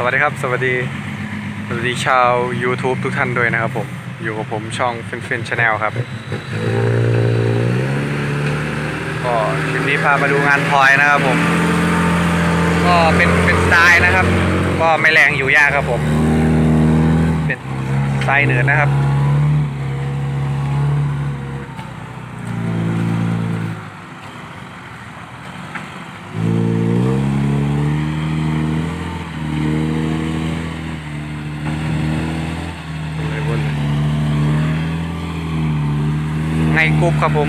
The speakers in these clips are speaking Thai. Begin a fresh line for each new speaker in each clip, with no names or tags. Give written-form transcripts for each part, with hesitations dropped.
วัสดีครับสวัสดีชาว YouTube ทุกท่านด้วยนะครับผมอยู่กับผมช่องฟินชาแนลครับก็คลิปนี้พามาดูงานพลอยนะครับผมก็เป็นสไตล์นะครับก็ไม่แรงอยู่ยากครับผมเป็นสไตล์เหนือนะครับไงกรุ๊ปครับผม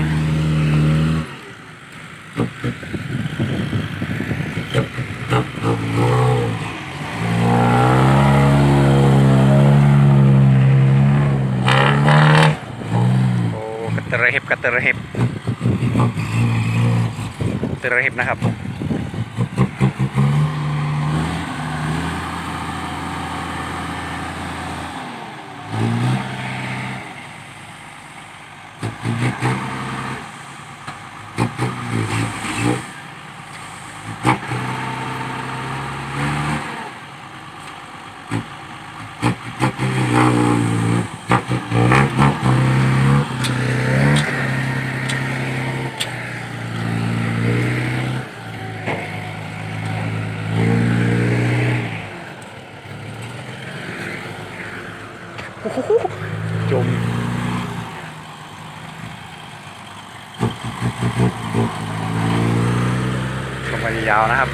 โอ้กระเตระเห็บนะครับจมลงไปยาวนะครับ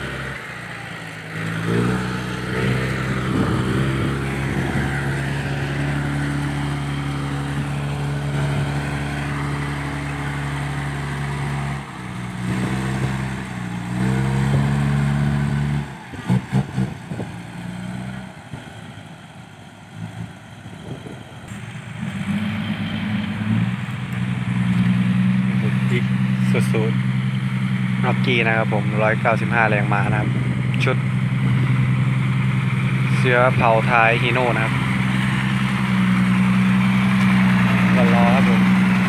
อีกสุดๆน็อกกี้นะครับผม195แรงม้านะครับชุดเสื้อเผาท้ายฮีโน่นะครับก็รอครับผม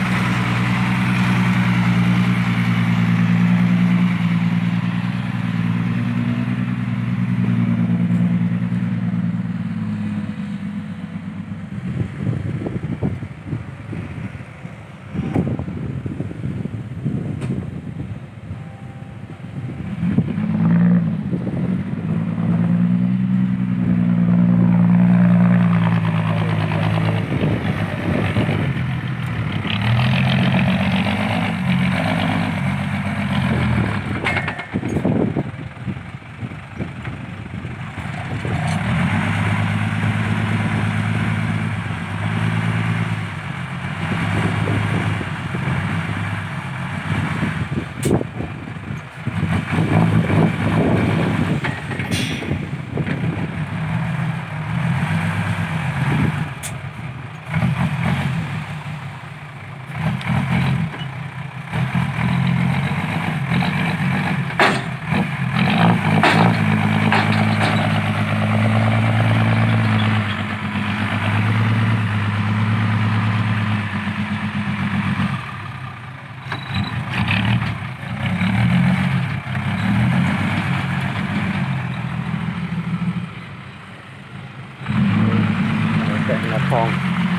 แต่งละทอง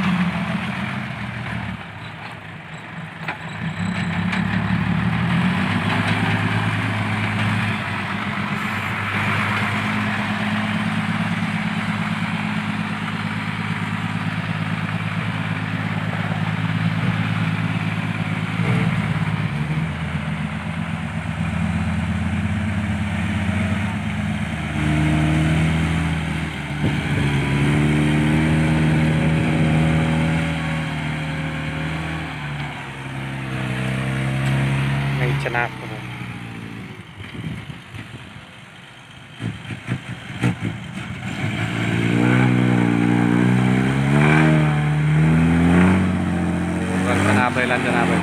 ชนะครับผมรันชนะเลย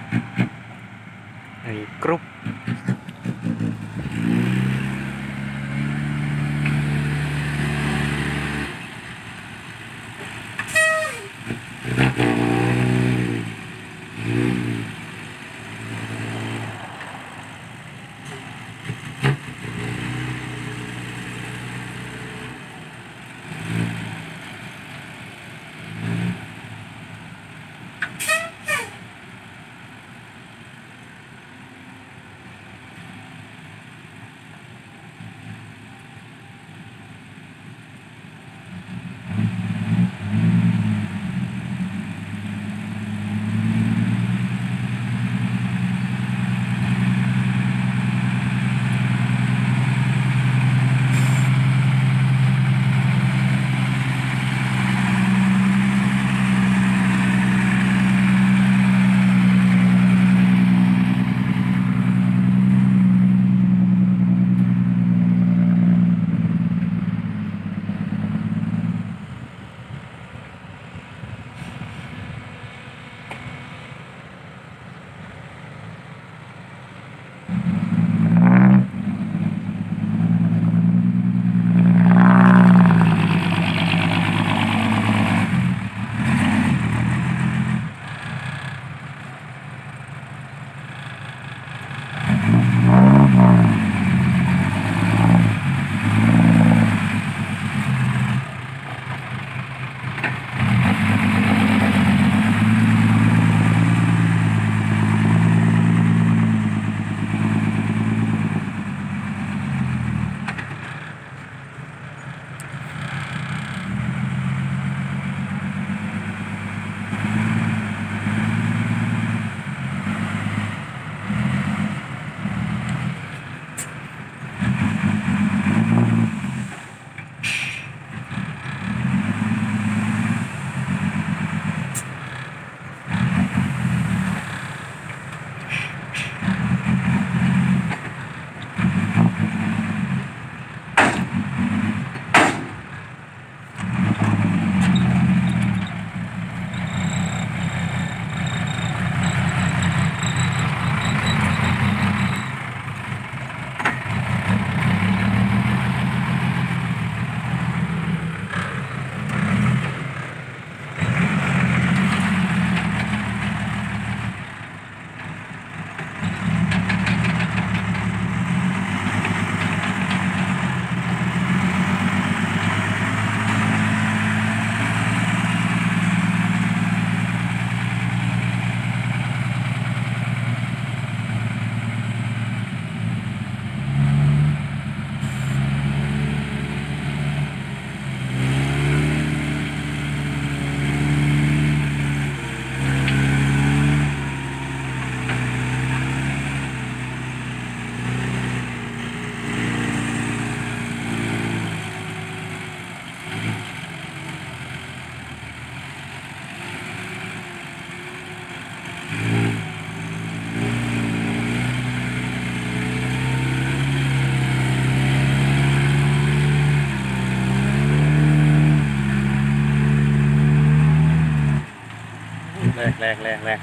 นี่กรุ๊ปแรง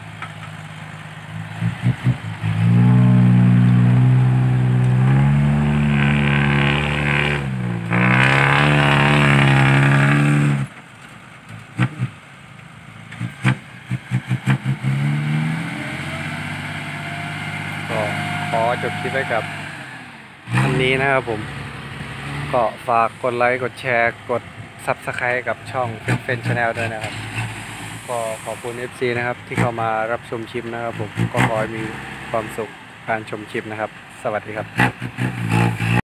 ก็ขอจบคลิปไว้กับอันนี้นะครับผมก็ฝากกดไลค์กดแชร์กด Subscribe กับช่องเฟนชาแนลด้วยนะครับก็ขอบคุณ FC นะครับที่เข้ามารับชมคลิปนะครับผมก็ขอให้มีความสุขการชมคลิปนะครับสวัสดีครับ